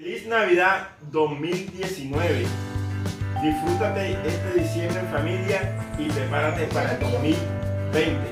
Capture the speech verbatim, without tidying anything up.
Feliz Navidad dos mil diecinueve. Disfrútate este diciembre en familia y prepárate para el dos mil veinte.